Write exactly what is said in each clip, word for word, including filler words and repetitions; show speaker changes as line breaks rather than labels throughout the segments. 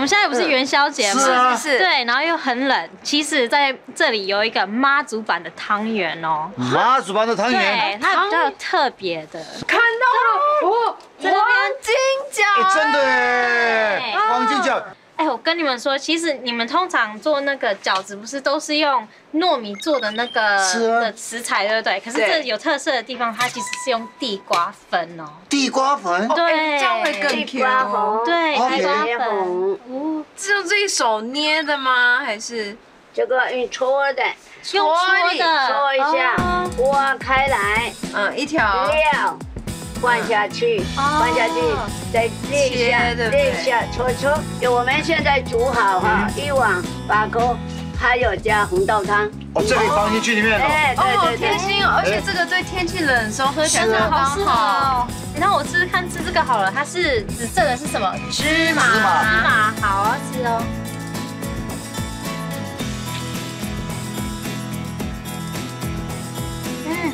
们现在不是元宵节吗？
是啊，
是
对，然后又很冷。其实在这里有一个妈祖版的汤圆哦。
妈祖版的汤
对
圆，，
它比较特别的。
看到了哦，黄金角，
哎，真的哎，黄金角。
哎，我跟你们说，其实你们通常做那个饺子，不是都是用糯米做的那个
是啊
的食材，对不对？可是这有特色的地方，它其实是用地瓜粉哦。
地瓜粉，
对，
哎这样会更 Q。
地瓜红，
对，
哦
地瓜
茄
粉。
红，
哦，
是用自己手捏的吗？还是
这个用搓的，
用搓的，
搓一下
哦，
挖开来，
嗯一条？
料灌下去，灌下去，再列一下，
切对不对
列一下，搓搓。就我们现在煮好哈，一碗八颗，还有加红豆汤。
哦，这可以放进去里面哦。
哎，对
哦，
对对。
贴心哦，而且这个对天气冷的时候喝起来
真的
刚
好适合
好。
哦。那我试试看吃这个好了，它是紫色的，是什么？芝麻。
芝麻
芝麻，好，我要吃哦。嗯，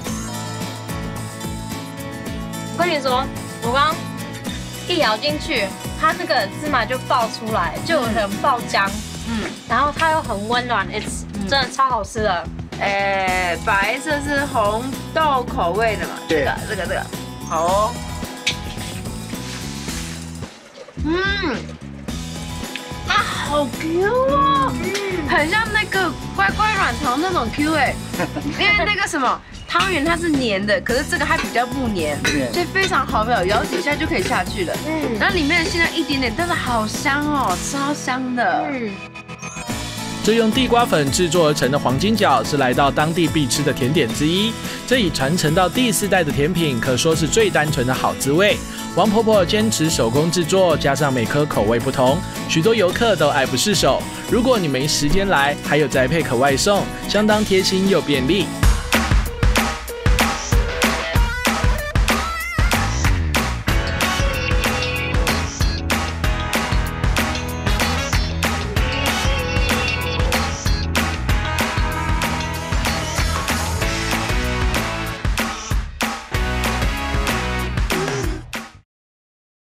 我跟你说，我刚一咬进去，它那个芝麻就爆出来，就很爆浆，
嗯，
然后它又很温暖，it's 真的超好吃的。
哎，白色是红豆口味的嘛？
对
这个这个这个，好哦。嗯，它好 Q 哦，很像那个乖乖软糖那种 Q 哎，因为那个什么汤圆它是黏的，可是这个它比较不黏，所以非常好咬，咬几下就可以下去了。
嗯
然后里面的馅料一点点，但是好香哦，超香的。
嗯。
这用地瓜粉制作而成的黄金饺是来到当地必吃的甜点之一，这已传承到第四代的甜品，可说是最单纯的好滋味。王婆婆坚持手工制作，加上每颗口味不同，许多游客都爱不释手。如果你没时间来，还有宅配可外送，相当贴心又便利。